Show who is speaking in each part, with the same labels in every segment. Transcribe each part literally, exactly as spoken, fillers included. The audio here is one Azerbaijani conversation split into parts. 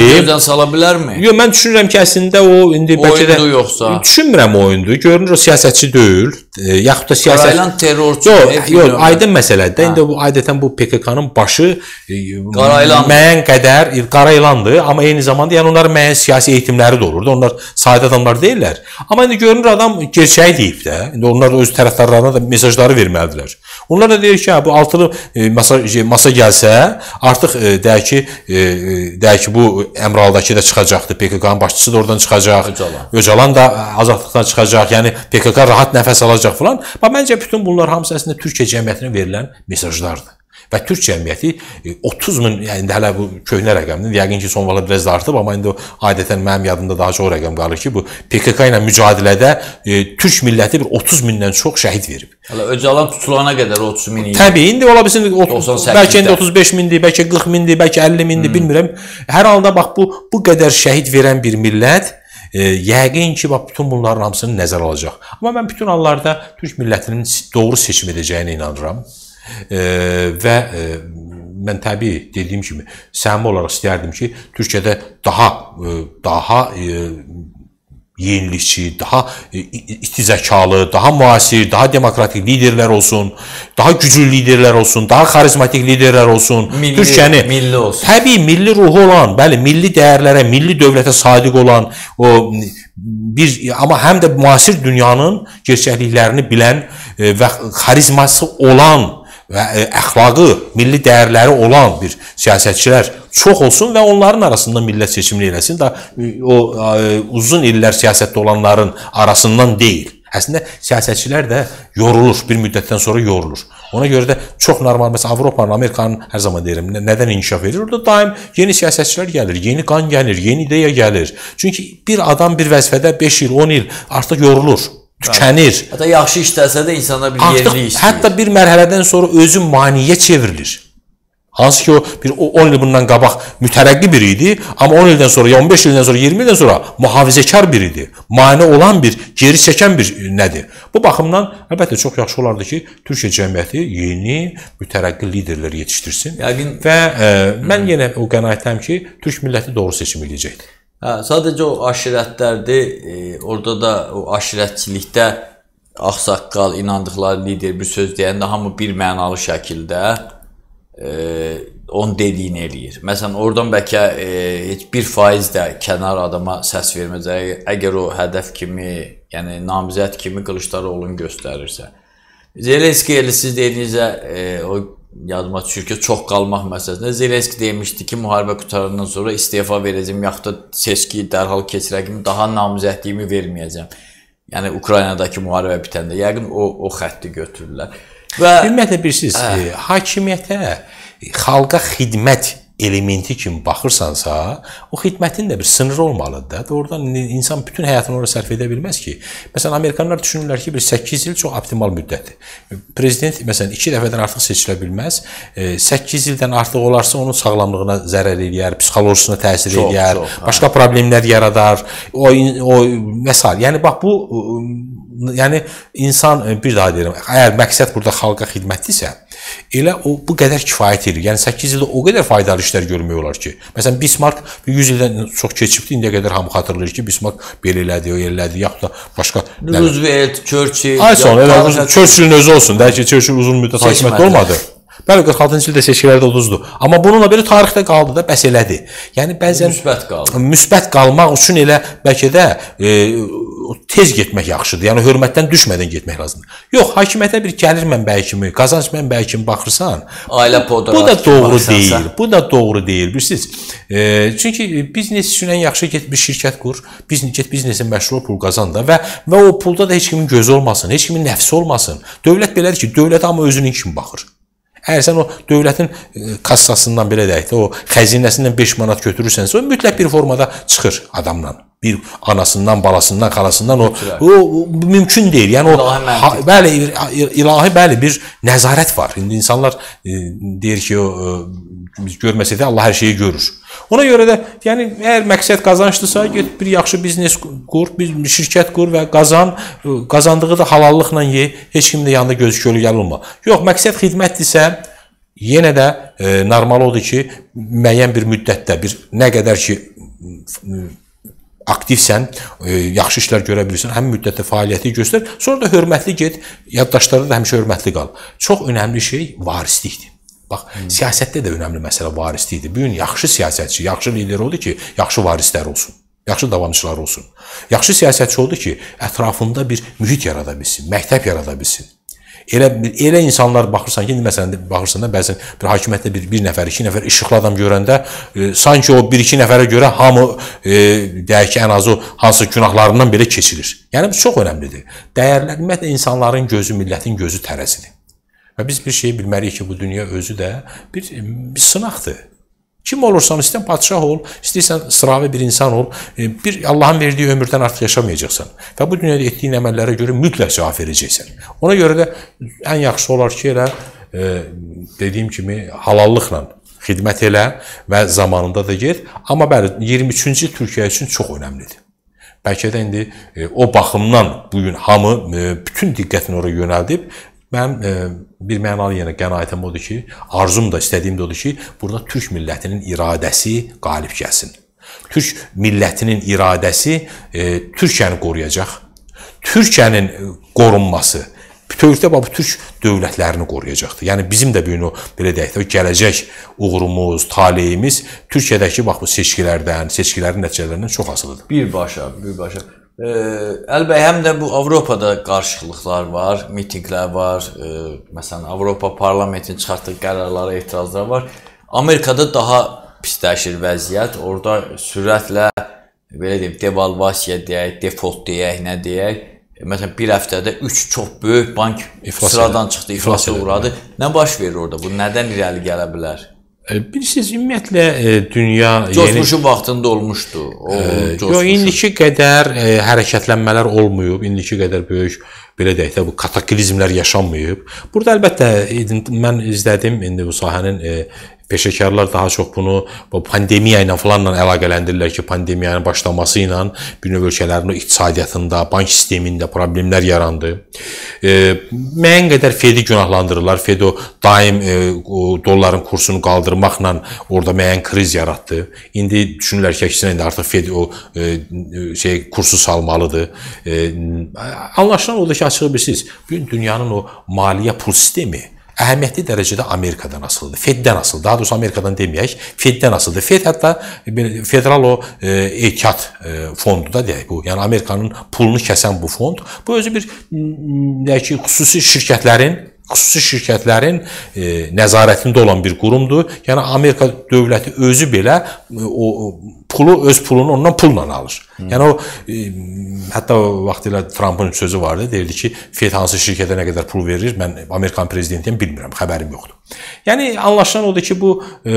Speaker 1: gözdən sala bilərmi?
Speaker 2: Yox, mən düşünürəm ki, əslində o indi bəlkə də
Speaker 1: yoxsa.
Speaker 2: Düşünmürəm oyundur. Görünür o siyasətçi deyil, e, yaxud da siyasət.
Speaker 1: Qarayılan terrorçu.
Speaker 2: Yox, yox, aydın məsələdir. İndi bu adətən bu P K K-nın başı e, müəyyən qədər qara ilandır, amma eyni zamanda yəni onların müəyyən siyasi eğitimləri də olurdu. Onlar sadə adamlar deyillər. Amma indi görünür adam gerçəyi deyib də. İndi onlar öz tərəfdarlarına da mesajları verməlidirlər. Onlar da deyir ki, hə, bu altılı e, masa, masa gəlsə, artıq e, deyək ki, e, deyək ki, bu Əmraldakı da çıxacaqdı. P K K-nın başçısı da oradan çıxacaq. Öcalan. Öcalan da azadlıqdan çıxacaq. Yəni P K K rahat nəfəs alacaq falan. Amma məncə bütün bunlar hamısı əslində Türkiyə cəmiyyətinə verilən mesajlardır. Və Türk cəmiyyəti otuz min, yəni hələ bu köhnə rəqəmdir. Yəqin ki, son vaxtlar biraz da artıb, amma indi adətən mənim yadımda daha çox rəqəm qalır ki, bu P K K ilə mücadilədə e, Türk milləti bir otuz mindən çox şəhid verib.
Speaker 1: Hələ Öcalan tutulana qədər otuz min idi.
Speaker 2: Təbii, indi ola bilsin bəlkə indi otuz beş mindir, bəlkə qırx mindir, bəlkə əlli mindir, hmm. bilmirəm. Hər halda bax bu bu qədər şəhid verən bir millət e, yəqin ki, bax bütün bunların hamısını nəzərə alacaq. Amma mən bütün hallarda Türk millətinin doğru seçim edəcəyinə inanıram. E, və e, mən təbii dediyim kimi səmimi olaraq istərdim ki, Türkiyədə daha e, daha e, yenilikçi, daha e, istizəkalı, daha müasir, daha demokratik liderlər olsun, daha güclü liderlər olsun, daha xarizmatik liderlər olsun.
Speaker 1: Milli,
Speaker 2: Türkiyəni
Speaker 1: milli olsun.
Speaker 2: Təbii milli ruhu olan, bəli, milli dəyərlərə, milli dövlətə sadiq olan o bir amma həm də müasir dünyanın gerçəkliklərini bilən e, və xarizması olan və əxlaqı, milli dəyərləri olan bir siyasətçilər çox olsun və onların arasında millət seçimini eləsin da o uzun illər siyasətdə olanların arasından deyil. Əslində siyasətçilər də yorulur, bir müddətdən sonra yorulur. Ona görə də çox normal, məsələn Avropanın, Amerikanın hər zaman deyirəm, nədən inkişaf edir? Orada daim yeni siyasətçilər gəlir, yeni qan gəlir, yeni ideya gəlir. Çünki bir adam bir vəzifədə beş il, on il artıq yorulur. Tükənir.
Speaker 1: Hətta yaxşı işləsə də insanlar bir yerli istəyir.
Speaker 2: Hətta bir mərhələdən sonra özü maniyə çevrilir. Hansı ki o bir on il bundan qabaq mütərəqqi biri idi, amma on ildən sonra, ya on beş ildən sonra, iyirmi ildən sonra mühafizəkar biri idi. Mane olan bir, geri çəkən bir nədir? Bu baxımdan əlbəttə çox yaxşı olardı ki, Türkiyə cəmiyyəti yeni mütərəqqi liderlər yetişdirsin. Yəqin və e, mən yenə o qənaətdəyəm ki, Türk milləti doğru seçim edəcəkdir.
Speaker 1: Hə, sadəcə o aşirətlərdir, e, orada da o aşirətçilikdə ağsaqqal, inandıqları lider bir söz deyəndə hamı bir mənalı şəkildə e, onun dediyini eləyir. Məsələn, oradan bəlkə e, heç bir faiz də kənar adama səs verməyəcək, əgər o hədəf kimi, yəni namizəd kimi Qılıçdaroğlu'nu göstərirsə. Zelenski elə siz dediyinizə e, o yadıma düşür ki, çox qalmaq məsələsində Zelenski demişdi ki, müharibə qutarandan sonra istefa verəcəm, yaxud da seçki dərhal keçirəcəm, daha namizədliyimi verməyəcəm. Yəni Ukraynadakı müharibə bitəndə yəqin o o xətti götürürlər. Və
Speaker 2: ümumiyyətlə bilirsiniz, e, hakimiyyətə, xalqa xidmət elementi kimi baxırsansa, o xidmətin də bir sınırı olmalıdır da. Doğrudan insan bütün həyatını oraya sərf edə bilməz ki. Məsələn, Amerikanlar düşünürlər ki, bir səkkiz il çox optimal müddətdir. Prezident, məsələn, iki dəfədən artıq seçilə bilməz. səkkiz ildən artıq olarsa onun sağlamlığına zərər eləyər, psixolojisine təsir çox, eləyər, çox, başqa hə. problemlər yaradar. O, o məsal, yəni bax bu, yəni insan, bir daha deyirəm, əgər məqsəd burada xalqa xidmətdirsə, elə o bu qədər kifayət edir. Yəni səkkiz ildə o qədər faydalı işlər görmək olar ki. Məsələn, Bismarck yüz ildən çox keçibdi, indiyə qədər hamı xatırlayır ki, Bismarck belə elədi, o elədi, yaxud da başqa
Speaker 1: Roosevelt, Churchill,
Speaker 2: ay sonra elə Churchillin özü olsun, deyək ki, Churchill uzun müddət hakimiyyətdə olmadı. Bəli, qırx altıncı ildə seçkilərdə uduzdu. Amma bununla belə tarixdə qaldı da, bəs elədi. Yəni bəzən
Speaker 1: müsbət qaldı.
Speaker 2: Müsbət qalmaq üçün elə bəlkə də e, tez getmək yaxşıdır. Yəni hörmətdən düşmədən getmək lazımdır. Yox, hakimiyyətə bir gəlir mənbəyi kimi, qazanc mənbəyi kimi baxırsan,
Speaker 1: ailə podrat.
Speaker 2: Bu da doğru deyil. Bu da doğru deyil, bilirsiniz? E, çünki biznes üçün ən yaxşı get bir şirkət qur, biznes get biznesin məşğul pul qazan da və və o pulda da heç kimin gözü olmasın, heç kimin nəfsi olmasın. Dövlət belədir ki, dövlət amma özünün kimi baxır. Əgər sən o dövlətin kassasından belə deyək də, o xəzinəsindən beş manat götürürsənsə, o mütləq bir formada çıxır adamdan. Bir anasından, balasından, xalasından o, o, o mümkün deyil. Yəni o ha, bəli, ilahi bəli bir nəzarət var. İndi insanlar e, deyir ki, o, biz görməsə də Allah hər şeyi görür. Ona görə də, yəni əgər məqsəd qazançdırsa, get bir yaxşı biznes qur, bir şirkət qur və qazan, qazandığı da halallıqla ye, heç kimin də yanında göz kölü gəl olma. Yox, məqsəd xidmətdirsə, yenə də e, normal odur ki, müəyyən bir müddətdə bir nə qədər ki aktivsən, yaxşı işlər görə bilirsən, həmin müddətdə fəaliyyəti göstər, sonra da hörmətli get, yaddaşlara da həmişə hörmətli qal. Çox önəmli şey varislikdir. Bax, hmm. siyasətdə də önəmli məsələ varislikdir. Bu gün yaxşı siyasətçi, yaxşı lider oldu ki, yaxşı varislər olsun, yaxşı davamçılar olsun. Yaxşı siyasətçi oldu ki, ətrafında bir mühit yarada bilsin, məktəb yarada bilsin. Elə, elə insanlar baxırsan ki, məsələn, baxırsan da bəzən bir hakimiyyətdə bir, bir nəfər, iki nəfər işıqlı adam görəndə e, sanki o bir, iki nəfərə görə hamı e, deyək ki, ən azı hansı günahlarından belə keçilir. Yəni, bu çox önəmlidir. Dəyərlər, ümumiyyətlə, insanların gözü, millətin gözü tərəzidir. Və biz bir şey bilməliyik ki, bu dünya özü də bir, bir sınaqdır. Kim olursan, istəyən padişah ol, istəyirsən sıravi bir insan ol, bir Allahın verdiyi ömürdən artıq yaşamayacaqsan. Və bu dünyada etdiyin əməllərə görə mütləq cavab verəcəksən. Ona görə də ən yaxşısı olar ki, elə e, dediyim kimi halallıqla xidmət elə və zamanında da get. Amma bəli, iyirmi üçüncü Türkiyə üçün çox önəmlidir. Bəlkə də indi e, o baxımdan bugün hamı e, bütün diqqətini oraya yönəldib. Mənim e, bir mənalı yenə qənaətim odur ki, arzum da, istədiyim də odur ki, burada Türk millətinin iradəsi qalib gəlsin. Türk millətinin iradəsi e, Türkiyəni qoruyacaq. Türkiyənin qorunması bütövlükdə bu Türk dövlətlərini qoruyacaqdır. Yəni bizim də bu belə deyək də gələcək uğurumuz, taleyimiz Türkiyədəki bax bu seçkilərdən, seçkilərin nəticələrindən çox asılıdır.
Speaker 1: Birbaşa, birbaşa. Ee, Əlbəttə, həm də bu Avropada qarşılıqlar var, mitinqlər var, e, məsələn, Avropa parlamentinin çıxartdığı qərarlara etirazlar var. Amerikada daha pisləşir vəziyyət, orada sürətlə, belə deyim, devalvasiya deyək, default deyək, nə deyək, məsələn, bir həftədə üç çox böyük bank İflas sıradan çıxdı, iflasa uğradı. Nə baş verir orada? Bu nədən irəli gələ bilər?
Speaker 2: Bilirsiniz, ümumiyyətlə dünya...
Speaker 1: Coşmuşun vaxtında olmuşdu.
Speaker 2: Yox, indiki qədər e, hərəkətlənmələr olmayıb, indiki qədər böyük, belə deyək də, bu kataklizmlər yaşanmayıb. Burada əlbəttə, mən izlədim, indi bu sahənin e, peşəkarlar daha çox bunu bu pandemiya ilə falanla əlaqələndirirlər ki, pandemiyanın başlaması ilə bir növ ölkələrin iqtisadiyyatında, bank sistemində problemlər yarandı. E, müəyyən qədər Fedi günahlandırırlar. Fed o daim e, o dolların kursunu qaldırmaqla orada müəyyən kriz yaratdı. İndi düşünürlər ki, əksinə indi artıq Fed o e, şey kursu salmalıdır. E, anlaşılan odur ki, açıq bilirsiniz, bugün dünyanın o maliyyə pul sistemi əhəmiyyətli dərəcədə Amerikadan asılıdır. Feddən asılıdır. Daha doğrusu Amerikadan deməyək, Feddən asılıdır. Fed hətta federal o e, ehtiyat e, fondu da deyək bu. Yəni Amerikanın pulunu kəsən bu fond. Bu özü bir deyək ki, xüsusi şirkətlərin xüsusi şirkətlərin e, nəzarətində olan bir qurumdur. Yəni Amerika dövləti özü belə e, o pulu öz pulunu ondan pulla alır. Hmm. Yəni o e, hətta vaxtilə Trump'ın sözü vardı, deyirdi ki, Fed hansı şirkətə nə qədər pul verir, mən Amerikan prezidentiyəm, bilmirəm, xəbərim yoxdur. Yəni anlaşılan odur ki, bu e,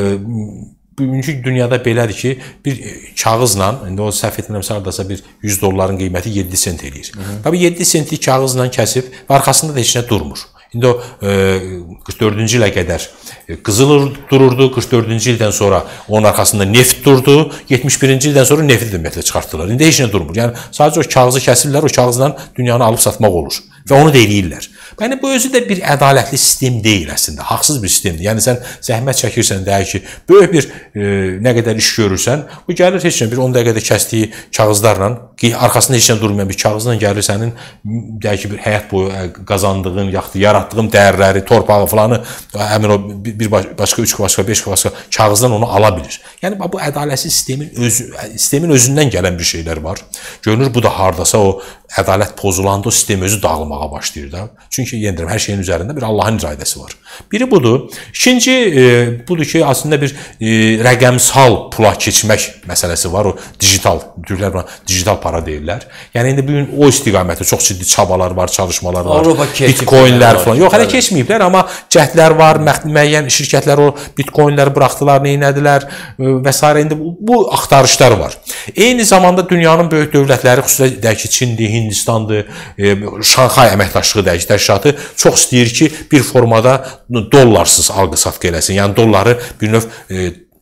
Speaker 2: bugünkü dünyada belədir ki, bir kağızla, indi o səhv etmirəmsə hardasa bir yüz dolların qiyməti yeddi sent eləyir. Tabii yeddi sentli kağızla kəsib və arxasında da heç nə durmur. İndi o e, qırx dördüncü ilə qədər qızıl dururdu, qırx dördüncü ildən sonra onun arxasında neft durdu, yetmiş birinci ildən sonra nefti də ümumiyyətlə çıxartdılar. İndi heç nə durmur. Yəni sadəcə o kağızı kəsirlər, o kağızla dünyanı alıb satmaq olur və onu da eləyirlər. Yəni bu özü də bir ədalətli sistem deyil əslində, haqsız bir sistemdir. Yəni sən zəhmət çəkirsən, deyək ki, böyük bir e, nə qədər iş görürsən, bu gəlir heç nə bir on dəqiqədə kəsdiyi kağızlarla, arxasında heç nə durmayan bir kağızla gəlir sənin deyək ki, bir həyat boyu qazandığın, yaxud yaratdığın dəyərləri, torpağı falanı, həmin o bir başqa, üç başqa, beş başqa kağızdan onu ala bilir. Yəni bu ədalətsiz sistemin özü, sistemin özündən gələn bir şeylər var. Görünür bu da hardasa o ədalət pozulanda o sistem özü dağılmağa başlayır da. Çünki yenə deyirəm, hər şeyin üzərində bir Allahın iradəsi var. Biri budur. İkinci e, budur ki, aslında bir e, rəqəmsal pula keçmək məsələsi var. O digital, Türklər buna digital para deyirlər. Yəni indi bugün o istiqamətdə çox ciddi çabalar var, çalışmalar var. Bitcoinlər falan. Yox, hələ keçməyiblər, amma cəhdlər var, müəyyən şirkətlər o bitcoinləri buraxdılar, neynədilər və s. İndi bu, bu axtarışlar var. Eyni zamanda dünyanın böyük dövlətləri, xüsusilə deyək ki, Çindir, Hindistandır, e, Şanxay əməkdaşlığı deyək ki, təşkilatı çox istəyir ki, bir formada dollarsız alqı-satqı eləsin. Yəni dolları bir növ e,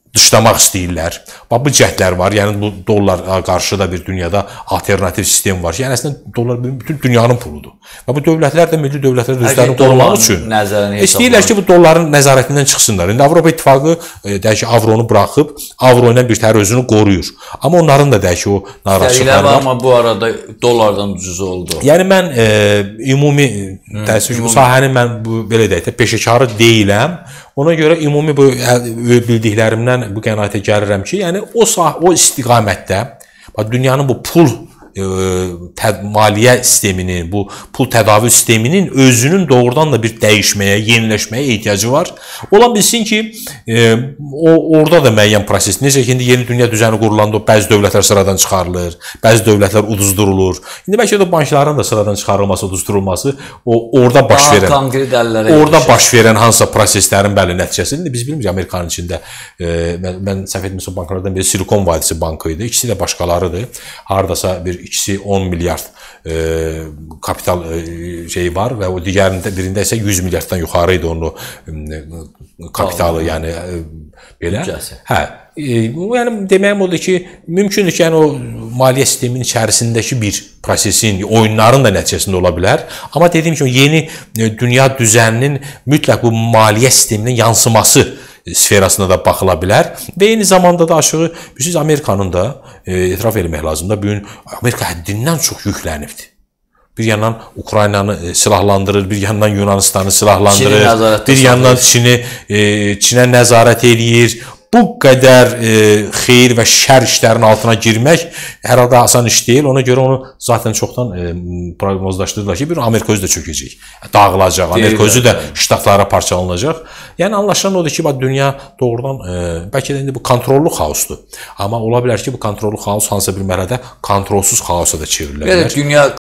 Speaker 2: dışlamaq istəyirlər. Bax bu cəhdlər var. Yəni bu dollar qarşıda bir dünyada alternativ sistem var. Yəni əslində dollar bütün dünyanın puludur. Və bu dövlətlər də milli dövlətlər özlərini qorumaq üçün istəyirlər ki, bu dolların nəzarətindən çıxsınlar. İndi Avropa İttifaqı deyək ki, avronu buraxıb, avro ilə bir təhər özünü qoruyur. Amma onların da deyək ki, o narazıçılıqları var.
Speaker 1: Amma bu arada dollardan ucuz oldu.
Speaker 2: Yəni mən e, ümumi təəssüf ki, bu sahənin mən bu belə deyək də peşəkarı deyiləm. Ona görə ümumi bu bildiklərimdən bu qənaətə gəlirəm ki, yəni o sah o istiqamətdə dünyanın bu pul e, maliyyə sisteminin, bu pul tədavül sisteminin özünün doğrudan da bir dəyişməyə, yeniləşməyə ehtiyacı var. Ola bilsin ki, e, o orada da müəyyən proses. Necə ki, indi yeni dünya düzəni qurulanda bəzi dövlətlər sıradan çıxarılır, bəzi dövlətlər uduzdurulur. İndi bəlkə də bankların da sıradan çıxarılması, uduzdurulması o orada baş verən, orada baş verən hansısa proseslərin bəli nəticəsidir. İndi biz bilmirik Amerikanın içində e, mən, mən səhv etmirəmsə banklardan biri Silikon vadisi bankı idi. İkisi də başqalarıdır. Hardasa bir ikisi on milyard e, kapital e, şeyi var və o digərində birində isə yüz milyarddan yuxarı idi onun e, kapitalı, yəni e, belə. Hə, e, yəni deməyim odur ki, mümkündür ki, yəni o maliyyə sisteminin içərisindəki bir prosesin, oyunların da nəticəsində ola bilər. Amma dediyim kimi yeni e, dünya düzəninin mütləq bu maliyyə sisteminin yansıması sferasına da baxıla bilər və eyni zamanda da aşağı siz Amerikanın da e, etiraf etmək lazımdır. Bu gün Amerika həddindən çox yüklənibdir. Bir yandan Ukraynanı e, silahlandırır, bir yandan Yunanistanı silahlandırır, bir yandan Çini e, Çinə nəzarət eləyir. Bu qədər e, xeyir və şər işlərin altına girmək hər halda asan iş deyil. Ona görə onu zaten çoxdan e, proqnozlaşdırdılar ki, bir Amerika özü də çökəcək, dağılacaq, Amerika özü də ştatlara parçalanacaq. Yəni anlaşılan odur ki, bax dünya doğrudan e, bəlkə də indi bu kontrollu xaosdur. Amma ola bilər ki, bu kontrollu xaos hansısa bir mərhələdə kontrolsuz xaosa da çevrilə bilər.
Speaker 1: Yəni dünya